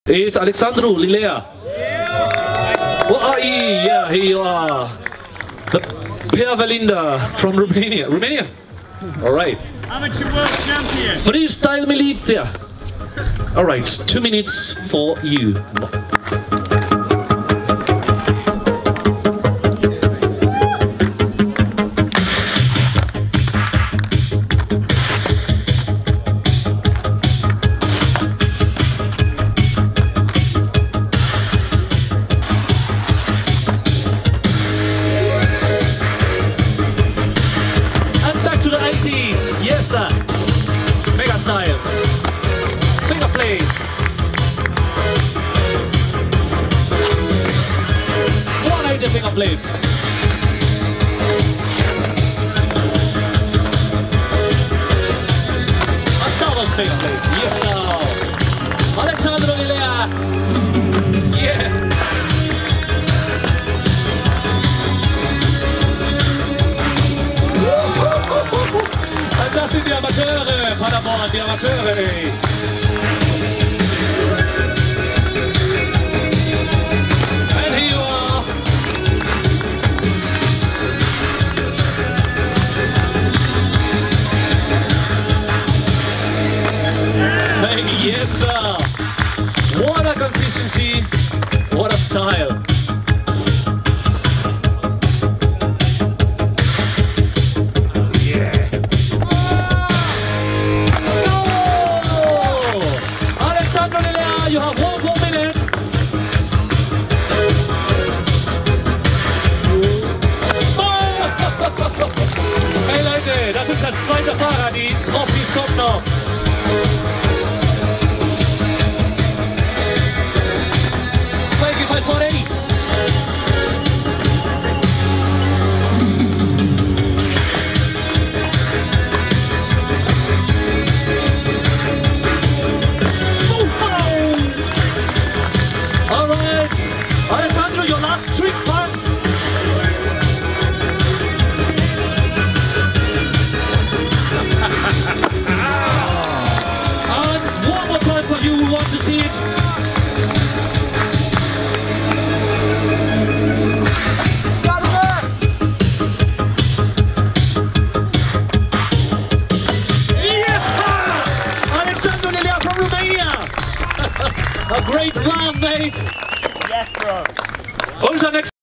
is Alexandru Lilea. Oh, yeah, here you are. The Pea Valinda from Romania. Romania? All right. Amateur world champion. Freestyle Militia. All right, 2 minutes for you. Yes, sir. Mega style. Finger flame. One finger flame. A double finger flame. Yes, sir. Alexandru Lilea. Yeah. Das sind die Amateure, Paderborn, die Amateure, ey. And here you are. Hey, yes, sir. What a consistency, what a style. You have 1 more minute. Hey Leute, das ist der zweite Fahrer, die Profis kommt noch. Thank you, 540. Alexandru, your last trick, man. And one more time for you who want to see it. Yeah! Alexandru Lilea from Romania. A great round, mate. Yes, bro. Who's our next?